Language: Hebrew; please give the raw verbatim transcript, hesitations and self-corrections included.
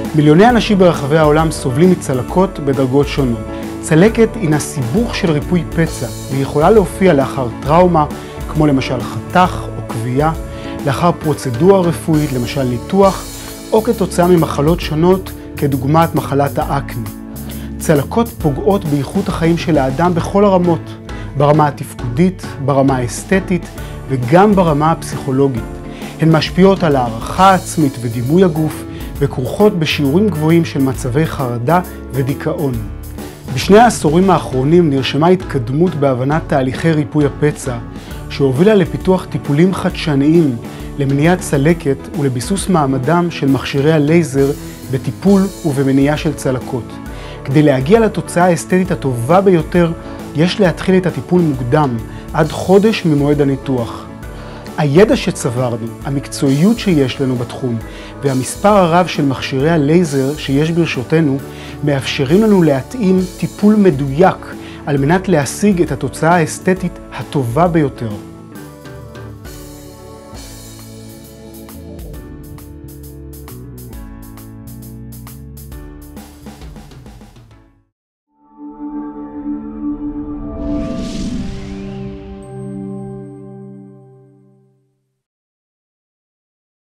מיליוני אנשים ברחבי העולם סובלים מצלקות בדרגות שונות. צלקת הינה סיבוך של ריפוי פצע, והיא יכולה להופיע לאחר טראומה, כמו למשל חתך או כוויה, לאחר פרוצדורה רפואית, למשל ניתוח, או כתוצאה ממחלות שונות, כדוגמת מחלת האקני. צלקות פוגעות באיכות החיים של האדם בכל הרמות, ברמה התפקודית, ברמה האסתטית וגם ברמה הפסיכולוגית. הן משפיעות על הערכה העצמית ודימוי הגוף, וכרוכות בשיעורים גבוהים של מצבי חרדה ודיכאון. בשני העשורים האחרונים נרשמה התקדמות בהבנת תהליכי ריפוי הפצע, שהובילה לפיתוח טיפולים חדשניים למניעת צלקת ולביסוס מעמדם של מכשירי הלייזר בטיפול ובמניעה של צלקות. כדי להגיע לתוצאה האסתטית הטובה ביותר, יש להתחיל את הטיפול מוקדם, עד חודש ממועד הניתוח. הידע שצברנו, המקצועיות שיש לנו בתחום, והמספר הרב של מכשירי הלייזר שיש ברשותנו, מאפשרים לנו להתאים טיפול מדויק, על מנת להשיג את התוצאה האסתטית הטובה ביותר.